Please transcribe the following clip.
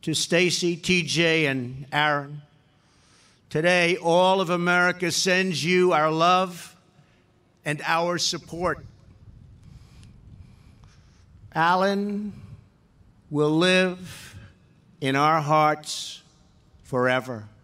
to Stacy, TJ, and Aaron. Today, all of America sends you our love and our support. Alan will live in our hearts forever.